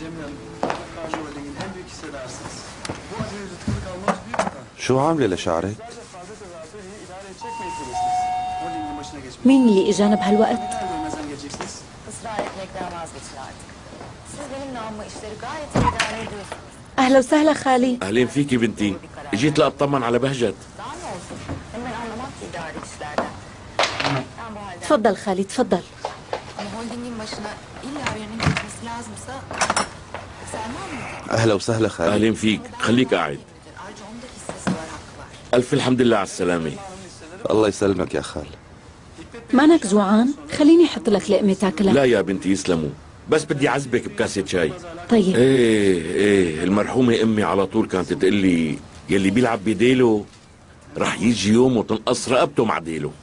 شو عاملة لشعرك؟ مين اللي اجانا بهالوقت؟ اهلا وسهلا خالي. اهلين فيكي بنتي، جيت لاطمن على بهجت. تفضل خالي تفضل. أهلا وسهلا خالي. اهلين فيك، خليك قاعد. الف الحمد لله على السلامة. الله يسلمك يا خال. مانك جوعان؟ خليني احط لك لقمة تاكلها. لا يا بنتي يسلموا، بس بدي عزبك بكاسة شاي. طيب. ايه المرحومة امي على طول كانت تقول لي يلي بيلعب بديله رح يجي يوم وتنقص رقبته مع ديله.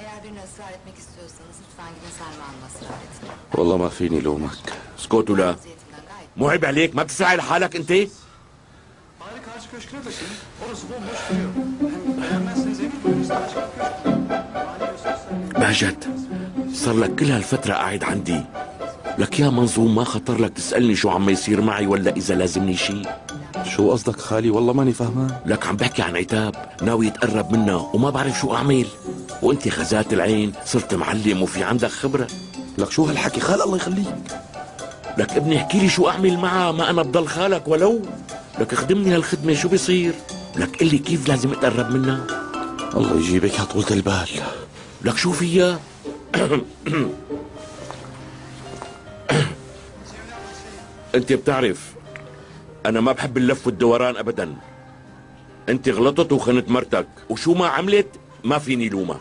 والله ما فيني لومك. اسكت ولا مو عيب عليك؟ ما بتسعي لحالك انت؟ بهجت، صار لك كل هالفترة قاعد عندي، لك يا منظوم ما خطر لك تسألني شو عم يصير معي ولا إذا لازمني شيء؟ شو قصدك خالي؟ والله ماني فهمان. لك عم بحكي عن عتاب ناوي يتقرب منا وما بعرف شو أعمل، وأنت خزات العين صرت معلم وفي عندك خبرة. لك شو هالحكي خال؟ الله يخليك. لك ابني احكي لي شو أعمل معها، ما أنا بضل خالك ولو. لك خدمني هالخدمة شو بيصير؟ لك قل لي كيف لازم أتقرب منها. الله يجيبك يا طولة البال. لك شو فيها؟ انت بتعرف انا ما بحب اللف والدوران ابدا. انت غلطت وخنت مرتك وشو ما عملت ما فيني لومها.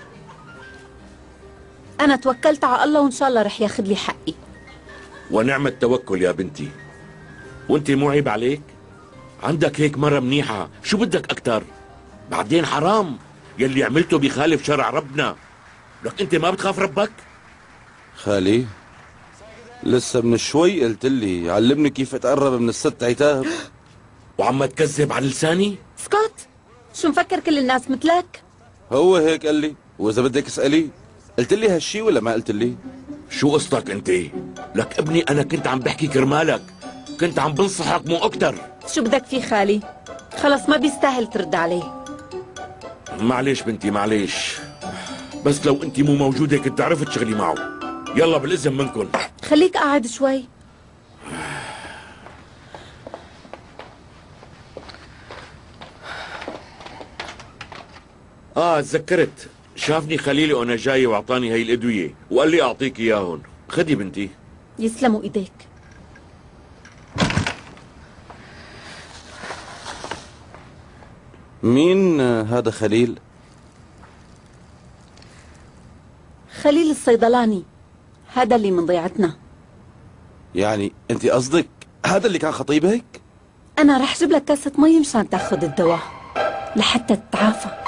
انا توكلت على الله وان شاء الله رح ياخذ لي حقي. ونعم التوكل يا بنتي. وانت مو عيب عليك؟ عندك هيك مرة منيحة، شو بدك اكتر؟ بعدين حرام يلي عملته بيخالف شرع ربنا. لك انت ما بتخاف ربك؟ خالي لسه من شوي قلت لي علمني كيف اتقرب من الست عتاب وعم تكذب على لساني؟ اسكت، شو مفكر كل الناس مثلك؟ هو هيك قال لي، واذا بدك اسالي قلت لي هالشي ولا ما قلت لي؟ شو قصتك انت؟ لك ابني انا كنت عم بحكي كرمالك، كنت عم بنصحك مو اكتر. شو بدك فيه خالي؟ خلص ما بيستاهل ترد عليه. معليش بنتي معليش، بس لو انت مو موجودة كنت عرفت شغلي معه. يلا بالاذن منكم. خليك قاعد شوي. تذكرت، شافني خليلي وانا جاي واعطاني هي الادوية وقال لي اعطيك اياهم. خدي بنتي. يسلموا ايديك. مين هذا خليل؟ خليل الصيدلاني، هذا اللي من ضيعتنا. يعني انت قصدك هذا اللي كان خطيبك؟ انا رح جيب لك كاسة مي مشان تاخذ الدواء لحتى تتعافى.